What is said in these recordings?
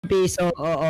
piso, oo.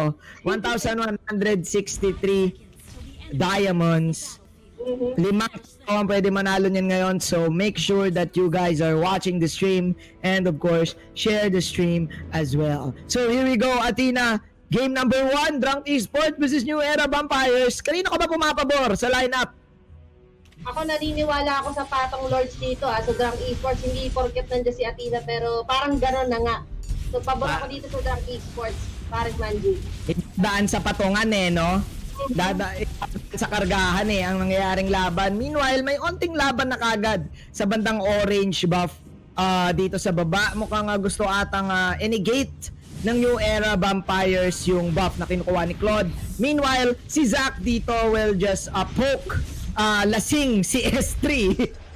1,163 diamonds. Limang ang pwede manalo niyan ngayon. So make sure that you guys are watching the stream and of course, share the stream as well. So here we go, Athena. Game number 1, Drunk Esports versus New Era Vampires. Kanino ka ba pumapabor sa lineup? Ako naniniwala ako sa patong lords dito sa Drunk Esports. Hindi porket nandiyan si Athena pero parang gano'n na nga. So pabor ako dito sa Drunk Esports. Parang Manji. Daan sa patungan no? Sa kargahan ang nangyayaring laban. Meanwhile, may onting laban na kagad sa bandang orange buff dito sa baba. Mukhang gusto atang inigate ng New Era Vampires yung buff na kinukuha ni Claude. Meanwhile, si Zack dito will just poke lasing si S3.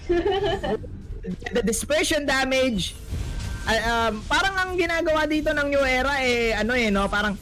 The dispersion damage parang ang ginagawa dito ng New Era parang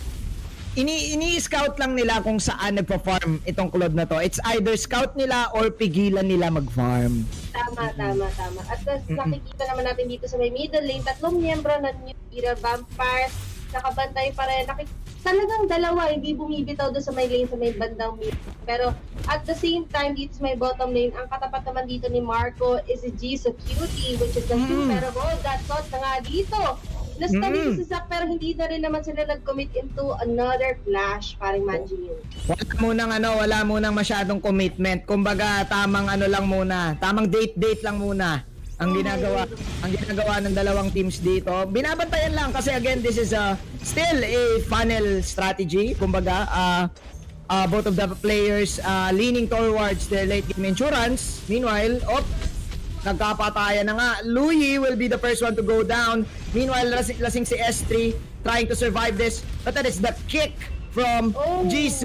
ini-scout lang nila kung saan nagpa-farm itong Claude na to. It's either scout nila or pigilan nila mag-farm. Tama. At nakikita naman natin dito sa may middle lane, 3 miyembro ng New Era Vampires nakabantay pa rin. Talagang dalawa, hindi bumibitaw doon sa may lane sa may bandang mid. Pero at the same time, dito sa may bottom lane, ang katapat naman dito ni Marco is si Jisoo Cutie, which is the super gold. That thought na nga dito. Nasta dito si Zack, pero hindi na rin naman sila nag-commit into another flash, parang Manji. Wala munang masyadong commitment. Kumbaga, tamang lang muna. Tamang date lang muna. Ang ginagawa ng dalawang teams dito. Binabantayan lang kasi again, this is still a funnel strategy. Kumbaga, both of the players leaning towards their late game insurance. Meanwhile, nagkapatayan na nga. Louie will be the first one to go down. Meanwhile, lasing si S3 trying to survive this. But that is the kick from Jisoo.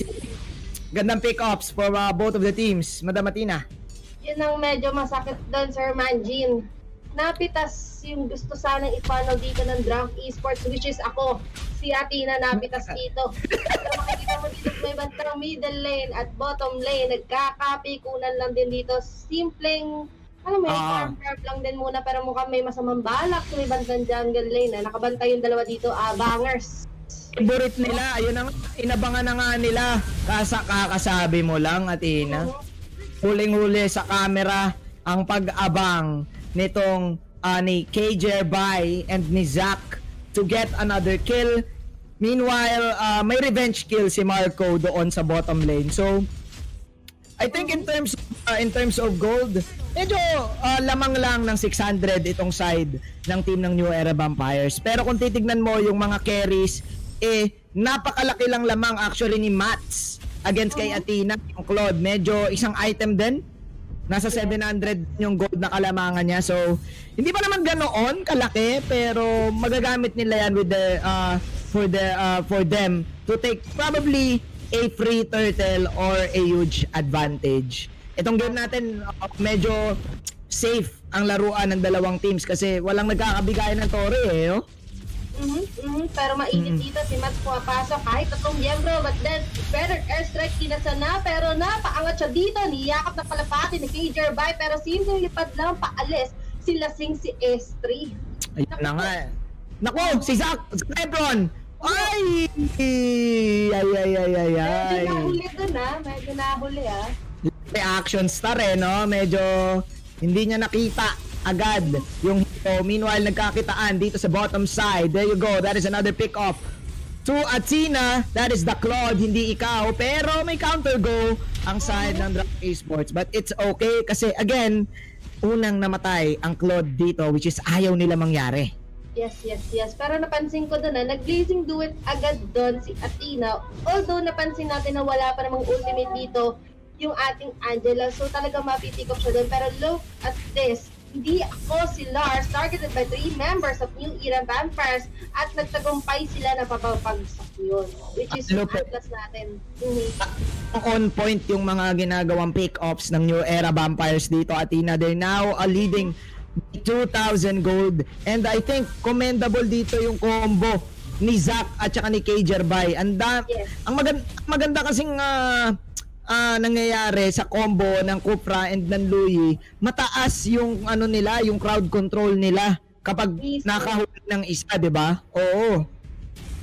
Gandang pick-ups for both of the teams. Madam Athena. Yun ang medyo masakit doon, Sir Manjin. Napitas yung gusto sanang i-funnel dito ng Drunk Esports, which is ako. Si Athena napitas dito. Pero makikita mo dito may bantang middle lane at bottom lane. Nagkakapikunan lang din dito. Simpleng, farm lang din muna, pero mukhang may masamang balak sa may bantang jungle lane. Nakabantay yung dalawa dito, bangers. Favorite nila, ayun ang inabangan na nga nila. Kakasabi mo lang, Athena. Huling-huli sa camera ang pag-abang nitong ni KJ Bai and ni Zack to get another kill. Meanwhile, may revenge kill si Marco doon sa bottom lane. So, I think in terms of gold, medyo lamang lang ng 600 itong side ng team ng New Era Vampires. Pero kung titignan mo yung mga carries, napakalaki lang lamang actually ni Mats against kay Athena. Yung Claude, medyo isang item din. Nasa 700 yung gold na kalamangan niya. So, hindi pa naman ganoon kalaki, pero magagamit nila yan with the for them to take probably a free turtle or a huge advantage. Itong game natin medyo safe ang laruan ng dalawang teams kasi walang nagkakabigayan ng tore Pero mainit dito si Mats pumapasok kahit 3 miyembro, but then better airstrike kinasa na, pero napaangat siya dito, niyakap na palapati ni KJ Bai, pero simpleng lipad lang paalis si lasing si S3. Ayun na nga. Naku, si Zack Lebron. Ay! Medyo nahuli dun medyo nahuli Reaction star no? Medyo hindi niya nakita agad yung hito. Meanwhile, nagkakitaan dito sa bottom side. There you go. That is another pick-off to Athena. That is the Claude, hindi ikaw. Pero may counter go ang side ng Drunk Esports. But it's okay kasi again, unang namatay ang Claude dito, which is ayaw nila mangyari. Yes. Pero napansin ko doon nag-blazing duet agad doon si Athena. Although napansin natin na wala pa namang ultimate dito yung ating Angela. So talaga mapipick up siya doon. Pero look at this. Hindi ako si Lars, targeted by 3 members of New Era Vampires at nagtagumpay sila na papapagsak yun. Which is yung atlas natin. On point yung mga ginagawang pick-offs ng New Era Vampires dito, Athena. They're now leading 2,000 gold. And I think commendable dito yung combo ni Zack at saka ni KJ Bai. Ang maganda kasing nangyayari sa combo ng Cupra and ng Louie, mataas yung nila, yung crowd control nila kapag nakahuli ng isa, 'di ba? Oo.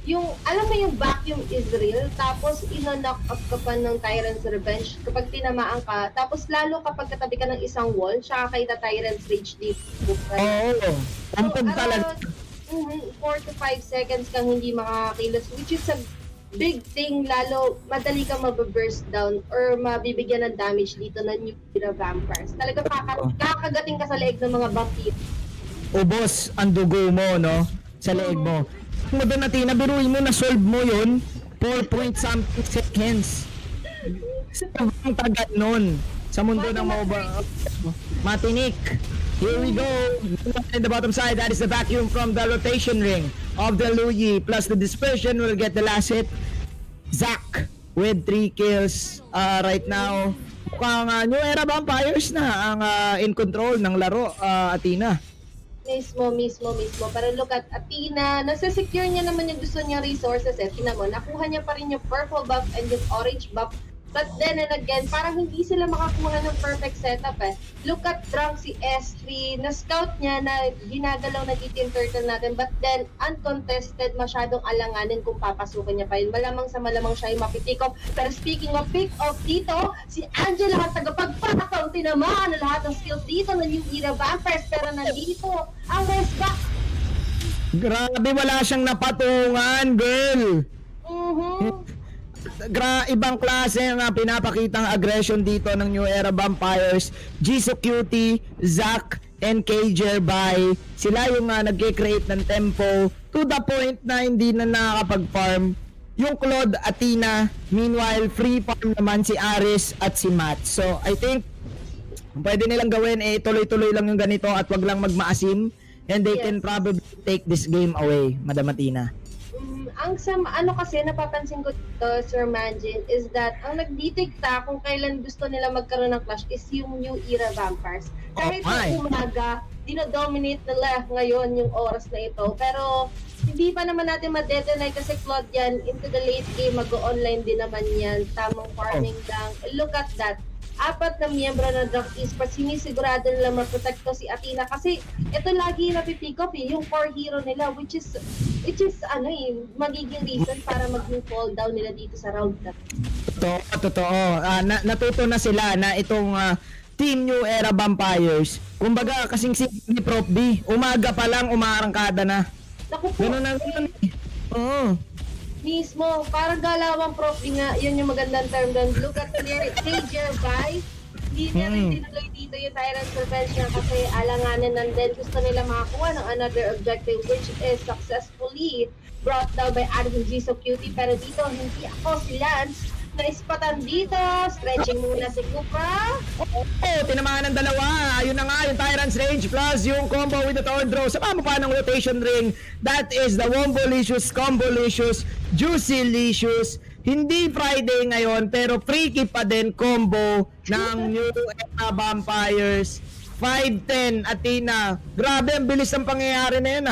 yung, alam mo yung vacuum is real, tapos ino-knock up ka pa ng Tyrant's Revenge kapag tinamaan ka, tapos lalo kapag katabi ka ng isang wall, tsaka kita Tyrant's Rage dito. Oo. Ampag talaga. 4 to 5 seconds kang hindi makakakilos, which is a big thing, lalo madali kang mababurst down or mabibigyan ng damage dito ng New Era Vampires. Talaga kakagating ka sa leeg ng mga vampire. Ubos ang dugo mo, no? Sa leeg mo. Mo doon natin, nabiruin mo na solve mo yun 4 point something seconds. Ang tagal nun sa mundo ng mobile. Matinik. Here we go. In the bottom side, that is the vacuum from the rotation ring of the Luyi. Plus the dispersion will get the last hit. Zac with 3 kills right now. Mukhang New Era Vampires na ang in control ng laro, Athena. Mismo. Pero look at Athena, nasa-secure niya naman yung gusto niyang resources eh. Tingnan mo, nakuha niya pa rin yung purple buff and yung orange buff. But then and again, parang hindi sila makakuha ng perfect setup eh. Look at Drunk si S3, na-scout niya na ginagalaw na dito yung turtle natin. But then, uncontested, masyadong alanganin kung papasukin niya pa yun. Malamang sa malamang siya yung mapipick off. Pero speaking of pick off dito, si Angela ang tagapagpakaw, tinamaan na lahat ng skills dito ng New Era Vampires. Pero nandito, ang West back. Grabe, wala siyang napatungan, girl. Ibang klase ang pinapakitang aggression dito ng New Era Vampires. Jisoo Cutie, Zac, and KJ Bay, sila yung nagke-create ng tempo to the point na hindi na nakakapag-farm yung Claude, Athena. Meanwhile, free farm naman si Aris at si Matt. So I think pwede nilang gawin tuloy-tuloy lang yung ganito at wag lang magmaasim, and they can probably take this game away, Madam Athena. Ang ano kasi napapansin ko dito, Sir Manjin, is that ang nagdidikta kung kailan gusto nila magkaroon ng clash is yung New Era Vampires. Kahit yung umaga, dinodominate nila ngayon yung oras na ito. Pero hindi pa naman natin ma-detonate kasi Claude yan, into the late game, mag-online din naman yan. Tamang farming lang. Look at that. 4 na miyembro ng Drunk Esports, sinisigurado nila maprotekto si Athena kasi ito lagi napipick up yung core hero nila, which is magiging reason para maging fall down nila dito sa round na. Totoo. Natuto na sila na itong Team New Era Vampires, kumbaga kasing si Prof B, umaga pa lang umaarangkada na. Naku po. Ganun na. Oo. Mismo, parang galawang Prof nga, yun yung magandang term doon. Look at KJ Bay, hindi niya rin tinuloy dito yung Tyrant's Revenge niya kasi alanganin nandun. Gusto nila makakuha ng another objective which is successfully brought down by Addison Jisoo Cutie. Pero dito, hindi ako si Lance. Na-spottan dito, stretching muna si Kupra. Tinamaan ng dalawa. Ayun na nga, yung Tyrant's Range plus yung combo with the Thorn Throw. Sama mo pa ng rotation ring. That is the Wombolicious, Combolicious, Juicylicious. Hindi Friday ngayon, pero freaky pa din combo ng New Era Vampires. 5-10, Athena. Grabe, ang bilis ng pangyayari na yun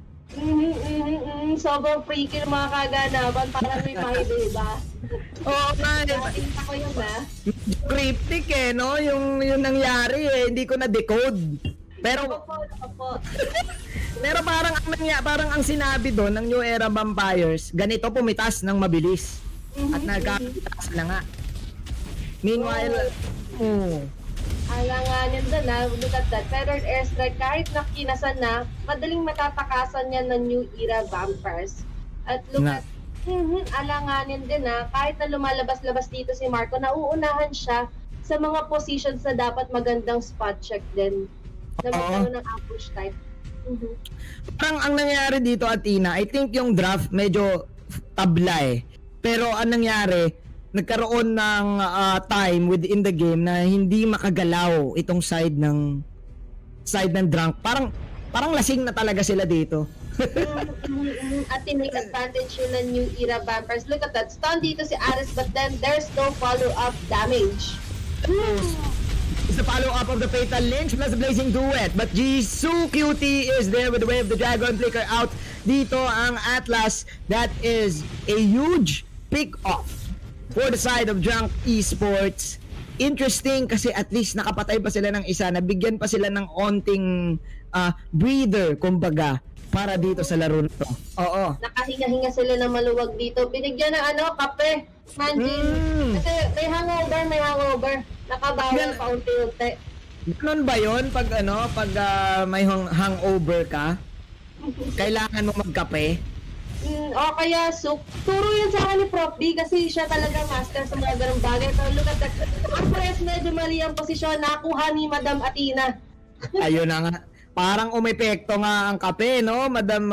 Sobrang freaky ng mga kaganapan. Parang may mga diba? Oo nga, Nakita ko yun cryptic no? Yung nangyari hindi ko na-decode. Pero pero parang ang sinabi doon ng New Era Vampires, ganito pumitas ng mabilis. At nagkapitas na nga. Meanwhile, alanganin doon look at that. Feathered airstrike, kahit nakinasan na, madaling matatakasan niya ng New Era Vampires. At look at alanganin din kahit na lumalabas-labas dito si Marco, nauunahan siya sa mga positions na dapat magandang spot check din na magkaroon ng ambush type. Parang ang nangyari dito, Athena, I think yung draft medyo tabla pero ang nangyari, nagkaroon ng time within the game na hindi makagalaw itong side ng Drunk. Parang lasing na talaga sila dito. At tinake advantage yun ng New Era Vampires. Look at that, stun dito si Aris, but then there's no follow-up damage. It's the follow-up of the Fatal Lynch plus the Blazing Duet. But Jisoo Cutie is there with the Wave of the Dragon Flicker out. Dito ang Atlas. That is a huge pick-off for the side of Drunk Esports. Interesting kasi at least nakapatay pa sila ng isa. Nabigyan pa sila ng onting breather, kumbaga. para dito sa laro na to. Oo. Nakahinga-hinga sila ng maluwag dito. Binigyan ng kape. Manjin. Kasi may hangover. Nakabawal pa unti-unti. Ganun ba yun? Pag may hangover ka, kailangan mo magkape? O kaya, turo yun sa akin ni Prof. B kasi siya talaga master sa mga ganung bagay. So, look at that. Ang press, medyo mali ang posisyon. Nakuha ni Madam Athena. Ayun na nga. Parang umepekto nga ang kape, no?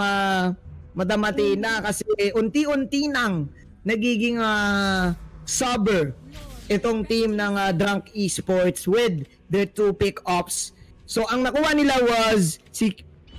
Madam Athena. Kasi unti-unti nang nagiging sober itong team ng Drunk Esports with their 2 pick-ups. So, ang nakuha nila was si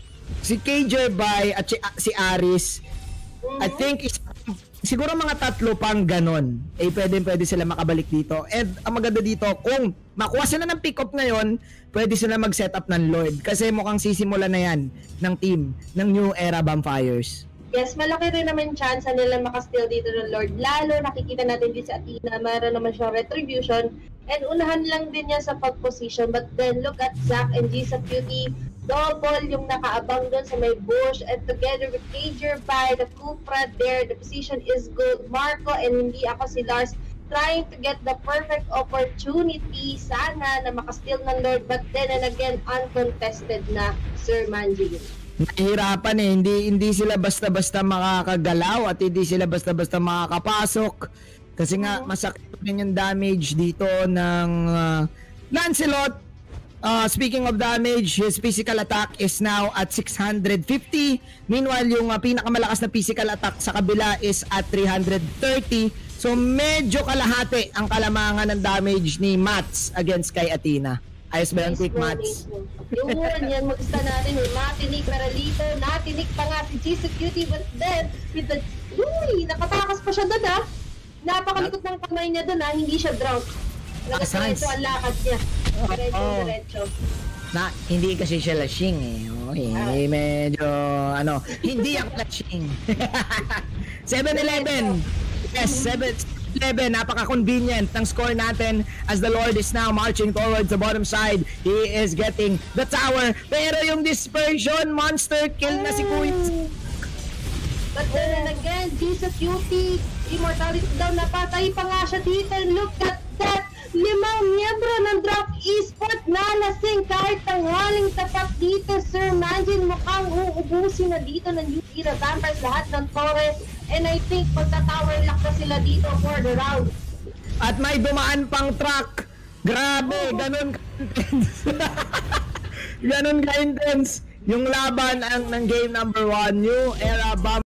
KJ Bay at si Aris. I think siguro mga 3 pang ganon. Pwede sila makabalik dito. And ang maganda dito, kung makuha sila ng pick-up ngayon, pwede sila mag-set up ng Lord. Kasi mukhang sisimula na yan ng team ng New Era Vampires. Yes, malaki rin naman chance nila makasteal dito ng Lord. Lalo nakikita natin din sa Athena, mayroon naman siyang retribution. And unahan lang din niya sa pag-position. But then look at Zack and Gisa Beauty. Double yung nakaabang doon sa may bush, and together with Cager by the Cupra there, the position is good. Marco and hindi ako si Lars trying to get the perfect opportunity sana na makasteal ng Lord, but then and again uncontested na Sir Manjin. Nahihirapan hindi sila basta-basta makakagalaw at hindi sila basta-basta makakapasok kasi nga masakit rin yung damage dito ng Lancelot. Speaking of damage, his physical attack is now at 650. Meanwhile, yung pinakamalakas na physical attack sa kabila is at 330. So, medyo kalahati ang kalamangan ng damage ni Mats against kay Athena. Ayos ba yung quick Mats? Yung yan, mag-ista natin. Natinig Peralito, natinig pa nga si Jesus Cutie, but then, with the... Uy, nakatakas pa siya doon Napakalikot ng kamay niya doon hindi siya drowned. Diretso ang lakad niya. Diretso. Hindi kasi siya lashing medyo hindi ang lashing. 7-11. Yes, 7-11. Napaka-convenient ng score natin as the Lord is now marching towards the bottom side. He is getting the tower. Pero yung dispersion, monster kill na si Kuya. But then again, Jesus Cutie, immortality daw, napatay pa nga siya dito. Look at that! 5 miyembro ng Drunk Esports na lasing kahit tanghaling tapat dito. Sir Manjin, mukhang uubusin na dito ng New Era Vampires lahat ng Torres. And I think magta-tower lock na sila dito for the round. At may dumaan pang truck. Grabe, ganun ka-intense. Ganun ka-intense yung laban ng game number 1, New Era Vampires.